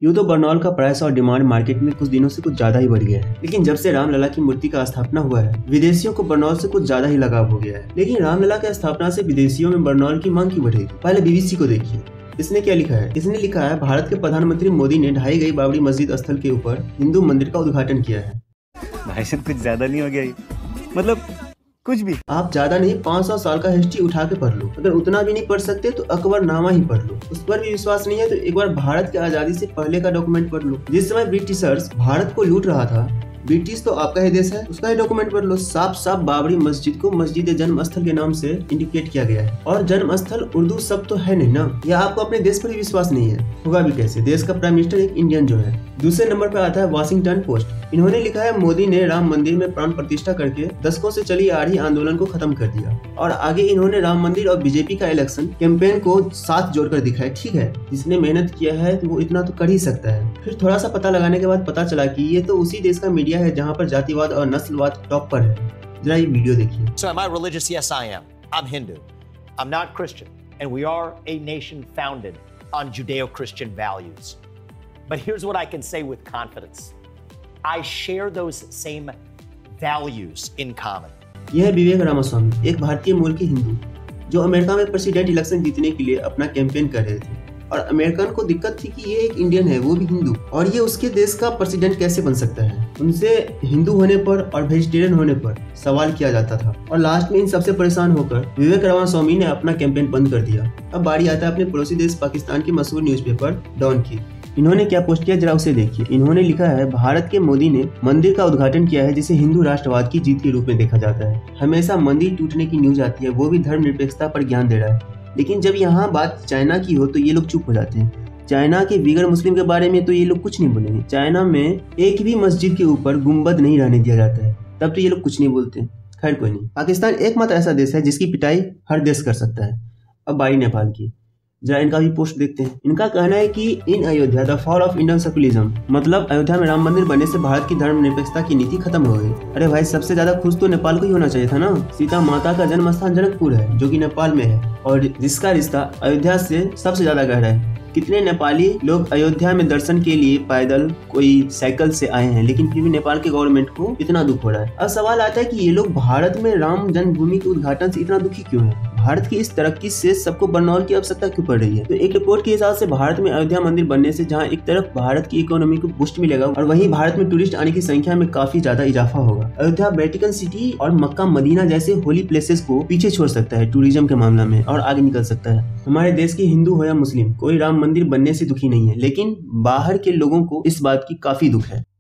यूँ तो बरनौल का प्राइस और डिमांड मार्केट में कुछ दिनों से कुछ ज्यादा ही बढ़ गया है, लेकिन जब से रामलला की मूर्ति का स्थापना हुआ है विदेशियों को बरनौल से कुछ ज्यादा ही लगाव हो गया है। लेकिन रामलला की स्थापना से विदेशियों में बरनौल की मांग क्यों बढ़ेगी? पहले बीबीसी को देखिए, इसने क्या लिखा है। इसने लिखा है, भारत के प्रधानमंत्री मोदी ने ढाई गई बाबरी मस्जिद स्थल के ऊपर हिंदू मंदिर का उद्घाटन किया है। भाई साहब कुछ ज्यादा नहीं हो गया? मतलब कुछ भी आप ज्यादा नहीं 500 साल का हिस्ट्री उठा के पढ़ लो। अगर उतना भी नहीं पढ़ सकते तो अकबरनामा ही पढ़ लो। उस पर भी विश्वास नहीं है तो एक बार भारत की आजादी से पहले का डॉक्यूमेंट पढ़ लो। जिस समय ब्रिटिशर्स भारत को लूट रहा था, ब्रिटिश तो आपका ही देश है, उसका ही डॉक्यूमेंट पढ़ लो। साफ साफ बाबरी मस्जिद को मस्जिद जन्म स्थल के नाम से इंडिकेट किया गया है। और जन्म स्थल उर्दू शब्द तो है नहीं ना। या आपको अपने देश पर ही विश्वास नहीं है? होगा भी कैसे, देश का प्राइम मिनिस्टर एक इंडियन जो है। दूसरे नंबर पर आता है वाशिंगटन पोस्ट। इन्होंने लिखा है, मोदी ने राम मंदिर में प्राण प्रतिष्ठा करके दशकों से चली आ रही आंदोलन को खत्म कर दिया। और आगे इन्होंने राम मंदिर और बीजेपी का इलेक्शन कैंपेन को साथ जोड़कर दिखाया। ठीक है, जिसने मेहनत किया है तो वो इतना तो कर ही सकता है। फिर थोड़ा सा पता लगाने के बाद पता चला कि ये तो उसी देश का मीडिया है जहाँ पर जातिवाद और नस्लवाद टॉप पर है। जरा ये वीडियो देखिए। So am I religious? Yes, I am. I'm Hindu. I'm not Christian. And we are a nation founded on Judeo-Christian values. But here's what I can say with confidence. I share those same values in common. यह है विवेक रामास्वामी, एक भारतीय मूल के हिंदू जो America में president election जीतने के लिए अपना कैंपेन कर रहे थे। और अमेरिकन को दिक्कत थी कि ये एक इंडियन है, वो भी हिंदू, और ये उसके देश का प्रेसिडेंट कैसे बन सकता है। उनसे हिंदू होने पर और वेजिटेरियन होने पर सवाल किया जाता था। और लास्ट में इन सबसे परेशान होकर विवेक रामास्वामी ने अपना कैंपेन बंद कर दिया। अब बारी आता है अपने पड़ोसी देश पाकिस्तान के मशहूर न्यूज़पेपर डॉन की। इन्होंने क्या पोस्ट किया, जरा उसे देखिए। इन्होंने लिखा है, भारत के मोदी ने मंदिर का उद्घाटन किया है जिसे हिंदू राष्ट्रवाद की जीत के रूप में देखा जाता है। हमेशा मंदिर टूटने की न्यूज आती है, वो भी धर्मनिरपेक्षता पर ज्ञान दे रहा है। लेकिन जब यहाँ बात चाइना की हो तो ये लोग चुप हो जाते हैं। चाइना के बिगर मुस्लिम के बारे में तो ये लोग कुछ नहीं बोलेंगे। चाइना में एक भी मस्जिद के ऊपर गुंबद नहीं रहने दिया जाता है, तब तो ये लोग कुछ नहीं बोलते। खैर कोई नहीं। पाकिस्तान एकमात्र ऐसा देश है जिसकी पिटाई हर देश कर सकता है। अब बारी नेपाल की, जरा इनका भी पोस्ट देखते हैं। इनका कहना है कि in Ayodhya the fall of Indian secularism, मतलब अयोध्या में राम मंदिर बनने से भारत की धर्मनिरपेक्षता की नीति खत्म हो गई। अरे भाई, सबसे ज्यादा खुश तो नेपाल को ही होना चाहिए था ना। सीता माता का जन्म स्थान जनकपुर है जो कि नेपाल में है और जिसका रिश्ता अयोध्या से सबसे ज्यादा गहरा है। कितने नेपाली लोग अयोध्या में दर्शन के लिए पैदल, कोई साइकिल से आए हैं, लेकिन फिर भी नेपाल के गवर्नमेंट को इतना दुख हो रहा है। अब सवाल आता है कि ये लोग भारत में राम जन्मभूमि के उद्घाटन से इतना दुखी क्यों है? भारत की इस तरक्की से सबको बरनौल की आवश्यकता क्यों पड़ रही है? तो एक रिपोर्ट के हिसाब से भारत में अयोध्या मंदिर बनने से जहां एक तरफ भारत की इकोनॉमी को बूस्ट मिलेगा और वहीं भारत में टूरिस्ट आने की संख्या में काफी ज्यादा इजाफा होगा। अयोध्या वेटिकन सिटी और मक्का मदीना जैसे होली प्लेसेस को पीछे छोड़ सकता है टूरिज्म के मामला में और आगे निकल सकता है। हमारे देश के हिंदू हो या मुस्लिम, कोई राम मंदिर बनने से दुखी नहीं है, लेकिन बाहर के लोगों को इस बात की काफी दुख है।